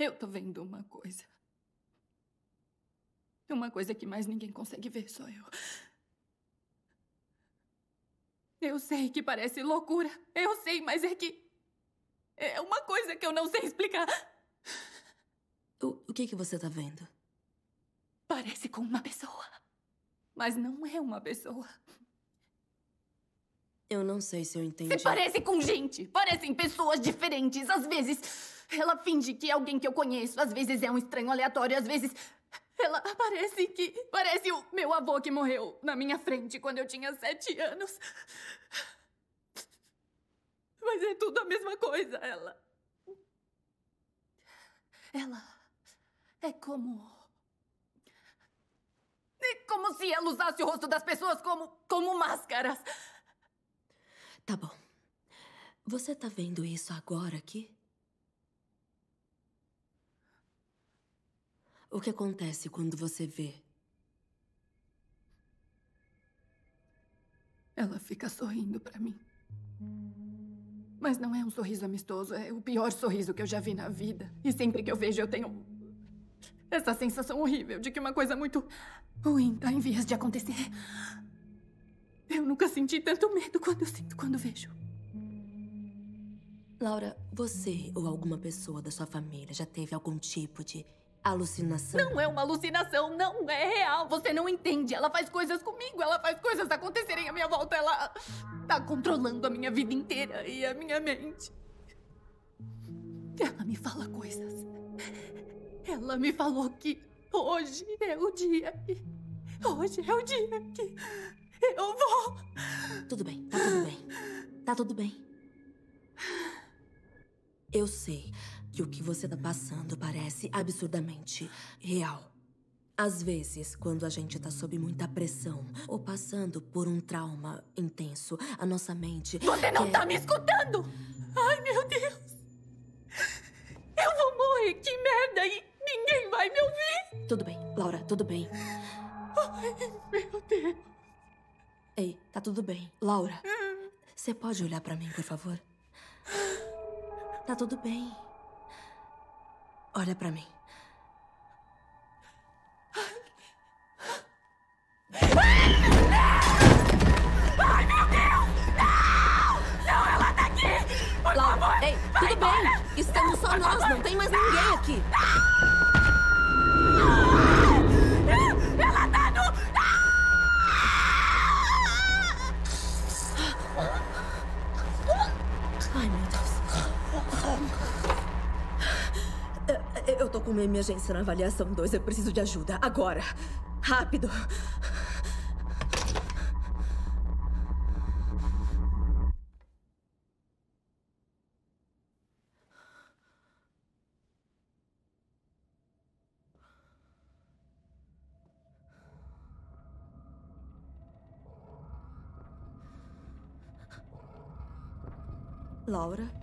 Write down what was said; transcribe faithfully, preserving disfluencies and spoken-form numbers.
Eu tô vendo uma coisa. Uma coisa que mais ninguém consegue ver, só eu. Eu sei que parece loucura. Eu sei, mas é que... é uma coisa que eu não sei explicar. O, o que que você tá vendo? Parece com uma pessoa. Mas não é uma pessoa. Eu não sei se eu entendi. Você parece com gente. Parecem pessoas diferentes. Às vezes, ela finge que é alguém que eu conheço. Às vezes é um estranho aleatório. Às vezes, ela parece que... parece o meu avô que morreu na minha frente quando eu tinha sete anos. Mas é tudo a mesma coisa, ela... Ela é como... é como se ela usasse o rosto das pessoas como... como máscaras. Tá bom. Você tá vendo isso agora aqui? O que acontece quando você vê? Ela fica sorrindo pra mim. Mas não é um sorriso amistoso, é o pior sorriso que eu já vi na vida. E sempre que eu vejo, eu tenho essa sensação horrível de que uma coisa muito ruim tá em vias de acontecer. Eu nunca senti tanto medo quanto eu sinto quando vejo. Laura, você ou alguma pessoa da sua família já teve algum tipo de alucinação? Não é uma alucinação, não é real. Você não entende. Ela faz coisas comigo, ela faz coisas acontecerem à minha volta. Ela tá controlando a minha vida inteira e a minha mente. Ela me fala coisas. Ela me falou que hoje é o dia que... hoje é o dia que eu vou... Tudo bem, tá tudo bem. Tá tudo bem. Eu sei que o que você tá passando parece absurdamente real. Às vezes, quando a gente tá sob muita pressão ou passando por um trauma intenso, a nossa mente... Você não quer... tá me escutando! Ai, meu Deus! Eu vou morrer, que merda! E ninguém vai me ouvir! Tudo bem, Laura, tudo bem. Ai, meu Deus! Ei, tá tudo bem. Laura, você pode olhar pra mim, por favor? Tá tudo bem. Olha pra mim. Ai, meu Deus! Não! Não, ela tá aqui! Por Laura, favor! ei, Vai tudo embora! bem. Estamos só nós, não tem mais ninguém aqui. Ela tá no... Ai, meu Deus. Eu, eu tô com uma emergência na avaliação dois. Eu preciso de ajuda. Agora. Rápido. Laura?